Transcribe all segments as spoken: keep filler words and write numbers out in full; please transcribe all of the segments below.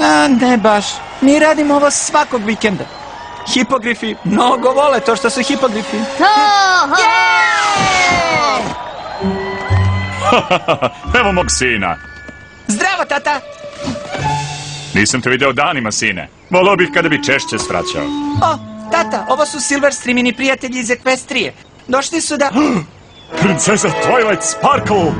A, ne baš. Mi radimo ovo svakog vikenda. Hipogrifi mnogo vole to što su hipogrifi. Evo mog sina. Zdravo, tata! Nisam te video danima, sine. Volao bih kada bi češće svraćao. O, tata, ovo su Silverstreamini prijatelji iz Ekvestrije. Došli su da... Princeza Twilight Sparkle!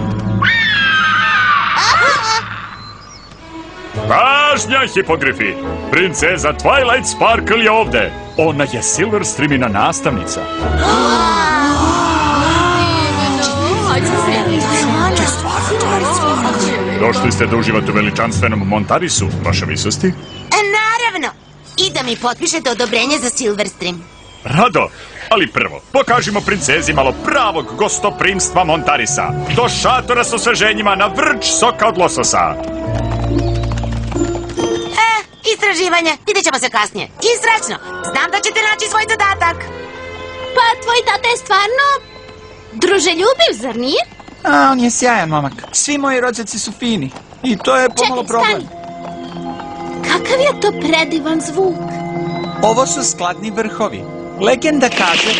Pažnja, hipogrifi! Princeza Twilight Sparkle je ovde. Ona je Silverstreamina nastavnica. Došli ste da uživate u veličanstvenom Montarisu, vaša visosti? Naravno! I da mi potpišete odobrenje za Silverstream. Rado, ali prvo, pokažimo princezi malo pravog gostoprimstva Montarisa. Do šatora s osveženjima na vrč soka od lososa. E, istraživanje. Vidjet ćemo se kasnije. I srećno. Znam da ćete naći svoj zadatak. Pa, tvoj tata je stvarno druželjubiv, zar nije? A, on je sjajan momak. Svi moji rođaci su fini. I to je pomalo problem. Čekaj, stani. Kakav je to predivan zvuk? Ovo su skladni vrhovi. Legenda kaže...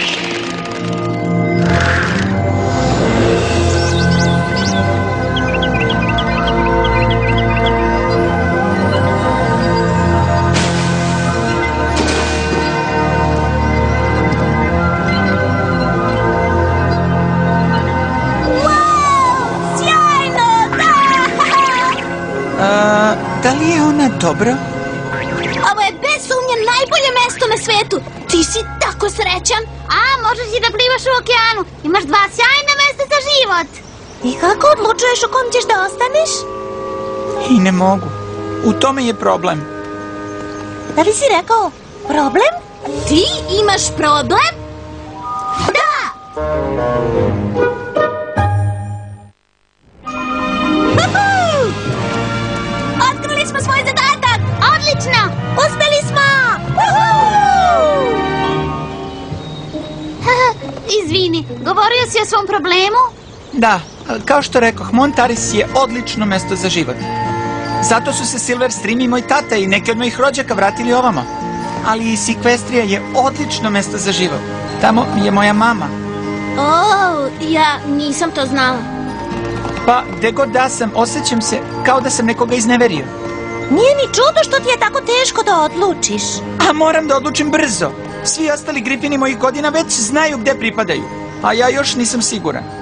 A, da li je ona dobro? Ovo je bez sumnje najbolje mesto na svetu. Ti si tako srećan. A, možeš i da plivaš u okeanu. Imaš dva sjajna mesta za život. I kako odlučuješ u kom ćeš da ostaneš? I ne mogu. U tome je problem. Da li si rekao problem? Ti imaš problem? Da! Otkrili smo svoj zadatak! Odlično! Uspeli smo! Izvini, govorio si o svom problemu? Da, kao što rekoh, Montaris je odlično mesto za život. Zato su se Silverstream i moj tata i neki od mojih rođaka vratili ovamo. Ali i Ekvestrija je odlično mesto za život. Tamo je moja mama. O, ja nisam to znala. Pa, gde god da sam, osjećam se kao da sam nekoga izneverio. Nije ni čudo što ti je tako teško da odlučiš. A moram da odlučim brzo. Svi ostali grifini mojih godina već znaju gde pripadaju. A ja još nisam siguran.